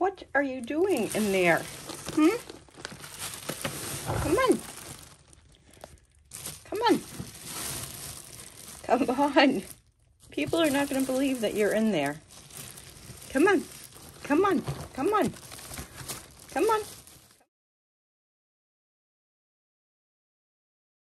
What are you doing in there? Hmm? Come on. Come on. Come on. People are not going to believe that you're in there. Come on. Come on. Come on. Come on.